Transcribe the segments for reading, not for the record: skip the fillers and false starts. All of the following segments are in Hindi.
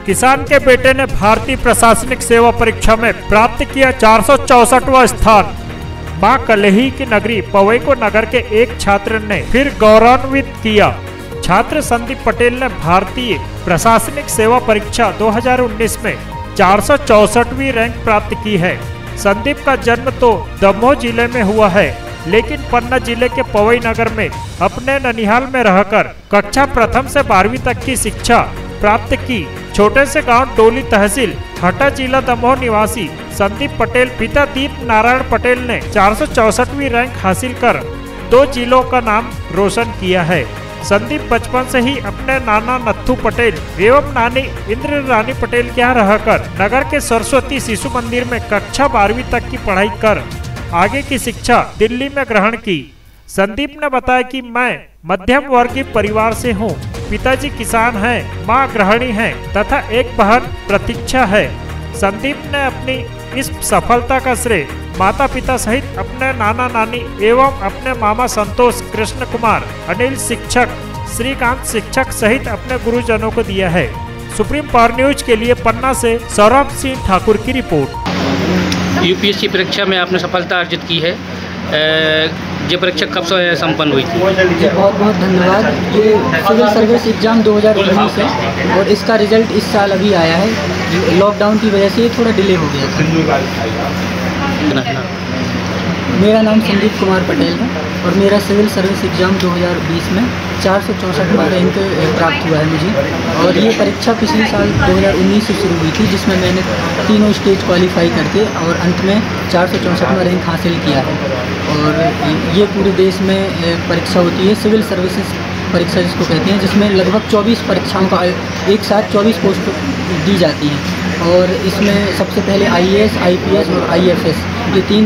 किसान के बेटे ने भारतीय प्रशासनिक सेवा परीक्षा में प्राप्त किया 464वां स्थान। मां कलेही की नगरी पवई को नगर के एक छात्र ने फिर गौरवान्वित किया। छात्र संदीप पटेल ने भारतीय प्रशासनिक सेवा परीक्षा 2019 में 464वीं रैंक प्राप्त की है। संदीप का जन्म तो दमोह जिले में हुआ है, लेकिन पन्ना जिले के पवई नगर में अपने ननिहाल में रहकर कक्षा प्रथम से 12वीं तक की शिक्षा प्राप्त की। छोटे से गांव टोली तहसील हटा जिला दमोह निवासी संदीप पटेल पिता दीप नारायण पटेल ने 464वीं रैंक हासिल कर 2 जिलों का नाम रोशन किया है। संदीप बचपन से ही अपने नाना नत्थू पटेल एवं नानी इंद्र रानी पटेल के यहाँ रहकर नगर के सरस्वती शिशु मंदिर में कक्षा 12वीं तक की पढ़ाई कर आगे की शिक्षा दिल्ली में ग्रहण की। संदीप ने बताया कि मैं मध्यम वर्गीय परिवार से हूँ। पिताजी किसान हैं, माँ गृहिणी हैं तथा एक बहन प्रतीक्षा है। संदीप ने अपनी इस सफलता का श्रेय माता पिता सहित अपने नाना नानी एवं अपने मामा संतोष कृष्ण कुमार, अनिल शिक्षक, श्रीकांत शिक्षक सहित अपने गुरुजनों को दिया है। सुप्रीम पावर न्यूज के लिए पन्ना से सौरभ सिंह ठाकुर की रिपोर्ट। यूपीएससी परीक्षा में आपने सफलता अर्जित की है। ये परीक्षा कब से संपन्न हुई थी? बहुत बहुत धन्यवाद। ये सिविल सर्विस एग्ज़ाम 2019 है और इसका रिजल्ट इस साल अभी आया है। लॉकडाउन की वजह से ये थोड़ा डिले हो गया था। मेरा नाम संदीप कुमार पटेल है और मेरा सिविल सर्विस एग्ज़ाम 2020 में 464वां रैंक प्राप्त हुआ है मुझे। और ये परीक्षा पिछले साल 2019 से शुरू हुई थी, जिसमें मैंने तीनों स्टेज क्वालिफाई करके और अंत में 464वां रैंक हासिल किया है। और ये पूरे देश में परीक्षा होती है, सिविल सर्विसेज परीक्षा जिसको कहते हैं, जिसमें लगभग 24 परीक्षाओं का एक साथ 24 पोस्ट दी जाती हैं। और इसमें सबसे पहले IAS, IPS और IFS ये 3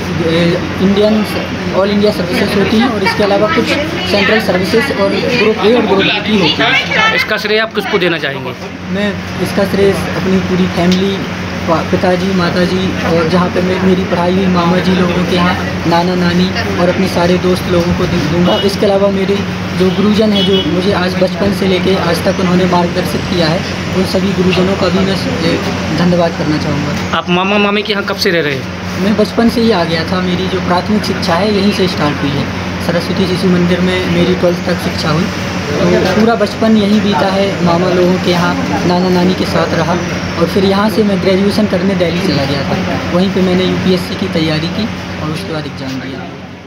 ऑल इंडिया सर्विसेज होती हैं और इसके अलावा कुछ सेंट्रल सर्विसेज और ग्रुप A और ग्रुप B की होती है। इसका श्रेय आप किसको देना चाहेंगे? मैं इसका श्रेय अपनी पूरी फैमिली, पिताजी, माताजी और जहाँ पे मेरी पढ़ाई हुई मामा जी लोगों के यहाँ, नाना नानी और अपने सारे दोस्त लोगों को दूंगा। इसके अलावा मेरे जो गुरुजन हैं, जो मुझे आज बचपन से लेके आज तक उन्होंने मार्गदर्शित किया है, उन सभी गुरुजनों का भी मैं धन्यवाद करना चाहूँगा। आप मामा मामी के यहाँ कब से रह रहे हैं? मैं बचपन से ही आ गया था। मेरी जो प्राथमिक शिक्षा है यहीं से स्टार्ट हुई है। सरस्वती शिशु मंदिर में मेरी 12th तक शिक्षा हुई, तो पूरा बचपन यहीं बीता है। मामा लोगों के यहाँ नाना नानी के साथ रहा और फिर यहाँ से मैं ग्रेजुएशन करने दिल्ली चला गया था। वहीं पे मैंने UPSC की तैयारी की और उसके बाद एग्ज़ाम दिया।